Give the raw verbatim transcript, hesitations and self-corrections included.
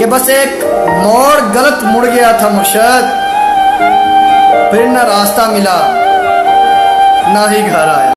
कि बस एक मोड़ गलत मुड़ गया था मुर्शद, फिर न रास्ता मिला ना ही घर आया।